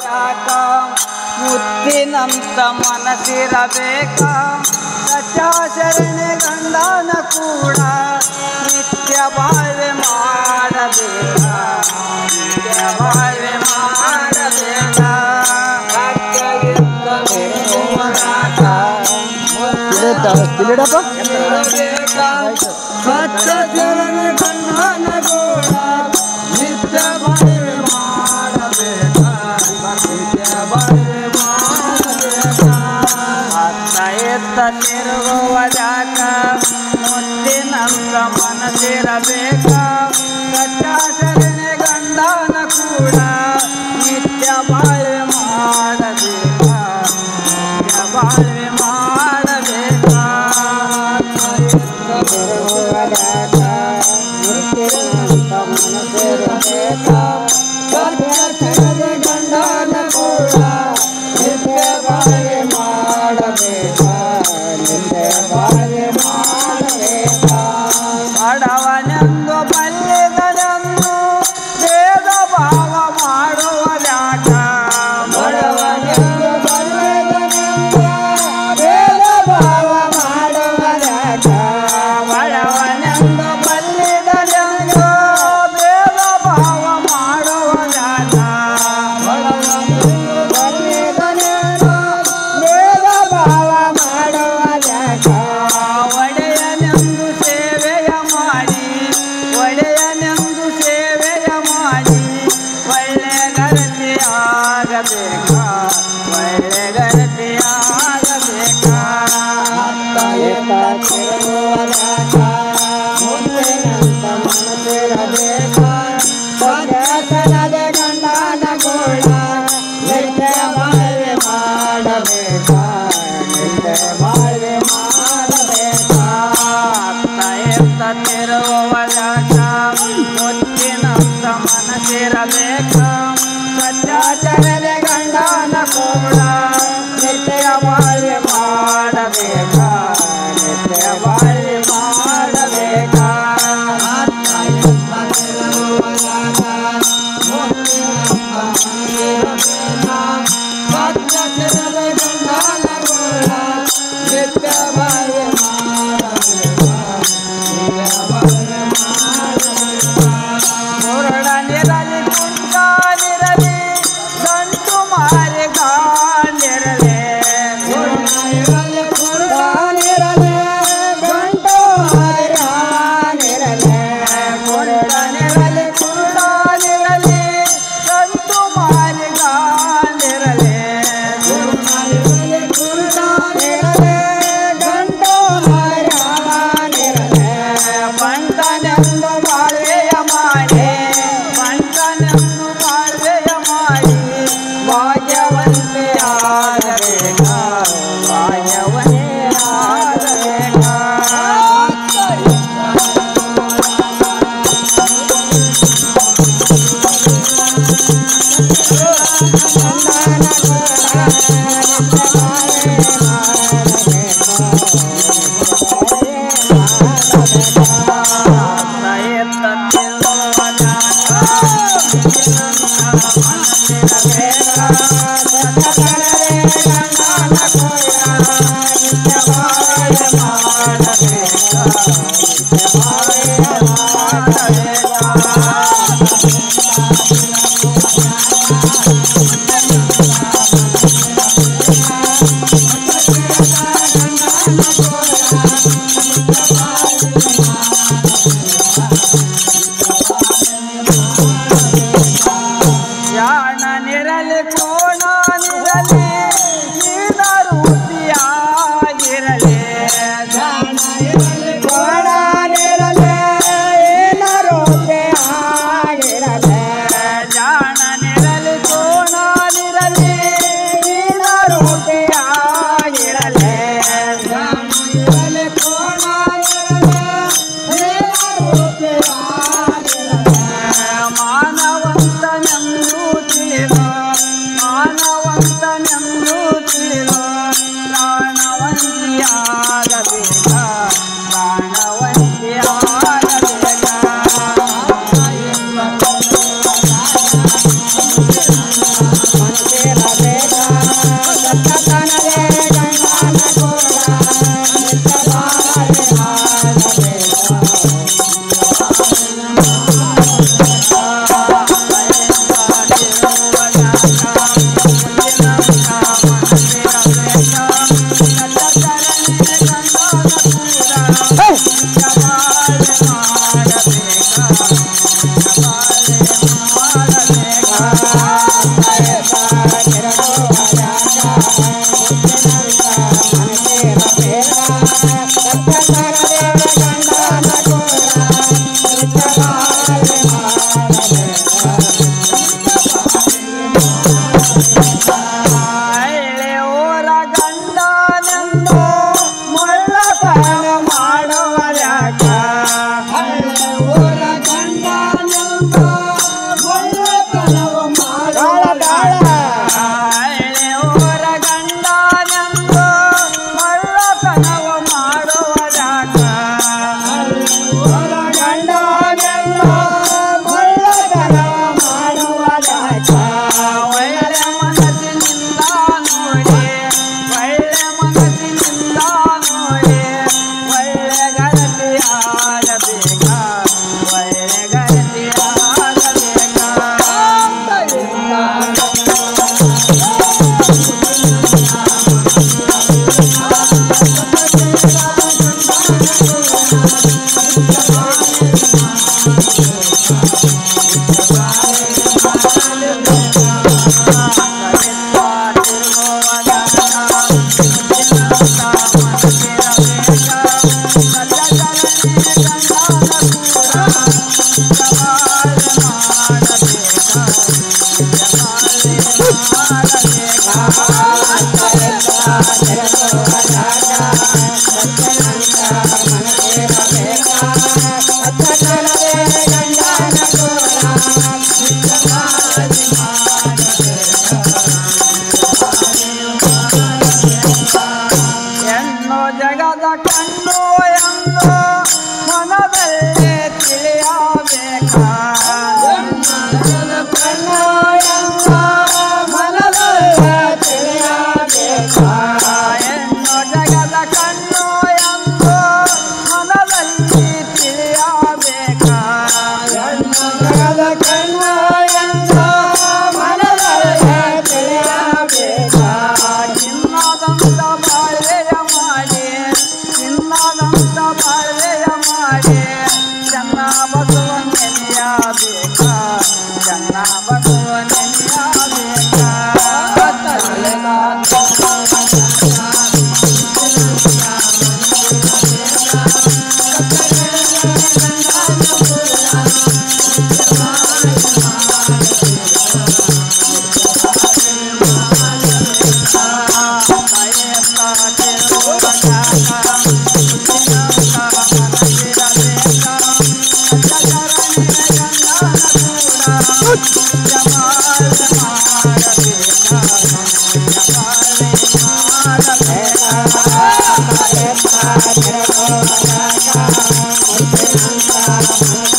ಮುತ್ತಿನಂತ ಮನಸ್ಸಿರಬೇಕ ಸತ್ಯಾಚರಣೆ ಗಂಡನ ಕೂಡ ನಿತ್ಯ ಬಾಳ್ವೆ ಮಾಡಬೇಕ ನಿತ್ಯ ಬಾಳ್ವೆ ಮಾಡಬೇಕ ಸತ್ಯಾಚರಣೆ ಗಂಡನ ಕೂಡ ನಿತ್ಯ ಬಾಳ್ವೆ ಮಾಡಬೇಕ ತಿರುಗುವುದಾಕ ಮುತ್ತಿನಂತ ಮನಸ್ಸಿರಬೇಕ ಸತ್ಯಾಚರಣೆ ಗಂಡನ ಕೂಡ ನಿತ್ಯ ಬಾಳ್ವೆ ಮಾಡಬೇಕ ನಿತ್ಯ ಬಾಳ್ವೆ ಮಾಡಬೇಕ ತಿರುಗುವುದಾಕ ಮುತ್ತಿನಂತ ಮನಸ್ಸಿರಬೇಕ ಸತ್ಯಾಚರಣೆ ಗಂಡನ ಕೂಡ ನಿತ್ಯ ಬಾಳ್ವೆ ಮಾಡಬೇಕ ಬಡವನೆಂದು ಬಲ್ಲಿದನೆಂದು ಭೇದ ಭಾವ ಮಾಡುವುದ್ಯಾಕ ಬಡವನೆಂದು ಬಲ್ಲಿದನೆಂದು ಭೇದ ಭಾವ ಮಾಡುವುದ್ಯಾಕ ಬಡವನೆಂದು ಬಲ್ಲಿದನೆಂದು ಭೇದ ಭಾವ ಮಾಡುವುದ್ಯಾಕ ಬಡವನೆಂದು ಬಲ್ಲಿದನೆಂದು ಭೇದ ಭಾವ ಮಾಡುವುದ್ಯಾಕ ಒಡೆಯನೆಂದು ಸೇವೆಯ ಮಾಡಿ ಒಳ್ಳೆಗರತಿಯಾಗಬೇಕ ಒಳ್ಳೆಗರತಿಯಾಗಬೇಕ ಮುತ್ತಿನಂತ ಮನಸ್ಸಿರಬೇಕ ಸತ್ಯಾಚರಣೆ ಗಂಡನ ಕೂಡ ನಿತ್ಯ ಬಾಳ್ವೆ ಮಾಡಬೇಕ ನಿತ್ಯ ಬಾಳ್ವೆ ಮಾಡಬೇಕ ತಿರುಗುವುದಾಕ ಮುತ್ತಿನಂತ ಮನಸ್ಸಿರಬೇಕ ಸತ್ಯಾಚರಣೆ ಗಂಡನ ಕೂಡ ನಿತ್ಯ ಬಾಳ್ವೆ ಮಾಡಬೇಕ ನಿತ್ಯ ಬಾಳ್ವೆ ಮಾಡಬೇಕ ಸತ್ಯಾಚರಣೆ ಗಂಡನ ಕೂಡ ನಿತ್ಯ ಬಾಳ್ವೆ ಮುರಳನಿರಲಿ ಕುಂಟಾನಿರಲಿ ಗಂಟು ಮಾರಿ ಗಾಂಡಿರಲಿ ಮುರಳನಿರಲಿ ಕುಂಟಾನಿರಲಿ ಗಂಟು ಮಾರಿ ಗಾಂಡಿರಲಿ ಮುರಳನಿರಲಿ ಕುಂಟಾನಿರಲಿ ಗಂಟು ಮಾರಿ ಗಾಂಡಿರಲಿ ಮುರಳನಿರಲಿ ಕುಂಟಾನಿರಲಿ ಗಂಟು ಮಾರಿ ಗಾಂಡಿರಲಿ ಬಂಟನೆಂದು ಬಾಳ್ವೆಯ ಮಾಡಿ ಬಂಟನೆಂದು ಬಾಳ್ವೆಯ ಮಾಡಿ ಭಾಗ್ಯವಂತೆಯಾಗಬೇಕ ಭಾಗ್ಯವಂತೆಯಾಗಬೇಕ ಯಾಣನಿರಲಿ ಕೋಣನಿರಲಿ ನೀನರುತಿಯಾಗಿರಲಿ ಯಾಣನಿರಲಿ ಕೋಣನಿರಲಿ ನೀನರುತಿಯಾಗಿರಲಿ ಯಾಣನಿರಲಿ ಕೋಣನಿರಲಿ ನೀನರುತಿಯಾಗಿರಲಿ ಯಾಣನಿರಲಿ ಕೋಣನಿರಲಿ ನೀನರುತಿಯಾಗಿರಲಿ ಮಾನವಂತನೆಂದು ತಿಳಿದ ಮಾನವ ಊರ ಗಂಡನೆಂದು ಮುಳ್ಳತನ ಮಾಡುವರ್ಯಾಕ ಊರ ಗಂಡನೆಂದು ಮುಳ್ಳತನವ ಮಾಡುವರ್ಯಾಕ ಊರ ಗಂಡನೆಂದು ಮುಳ್ಳತನವ ಮಾಡುವರ್ಯಾಕ ಊರ ಗಂಡನೆಂದು ಮುಳ್ಳತನವ ಮಾಡುವರ್ಯಾಕ ಒಳ್ಳೆ ಮನಸ್ಸಿನಿಂದ ನೋಡಿ ಒಳ್ಳೆ ಮನಸ್ಸಿನಿಂದ ನೋಡಿ ಒಳ್ಳೆ ಗೆಳತಿಯಾಗಬೇಕ ಒಳ್ಳೆ ಗೆಳತಿಯಾಗಬೇಕ ಹೆಣ್ಣು ಜಗದ ಕಣ್ಣು ಎಂದು ಮನದಲ್ಲೇ ತಿಳಿಯಬೇಕ ಕಣ್ಣು ಎಂದು ಮನದಲ್ಲೇ ತಿಳಿಯಬೇಕ ಹೆಣ್ಣು ಜಗದ ಕಣ್ಣು ಎಂದು ಮನದಲ್ಲಿ ತಿಳಿಯಬೇಕ ಹೆಣ್ಣು ಜಗದ ಕಣ್ಣು ಎಂದು ಮನದಲ್ಲೇ ತಿಳಿಯಬೇಕ ಚಿನ್ನದಂತ ಬಾಳ್ವೆಯ ಮಾಡಿ ಚಿನ್ನದಂತ ಬಾಳ್ವೆಯ ಮಾಡಿ ಚೆನ್ನ ಬಸವ ನೆನೆಯಬೇಕ ಚೆನ್ನ ಬಸವ ನೆನೆಯಬೇಕ Terima kasih.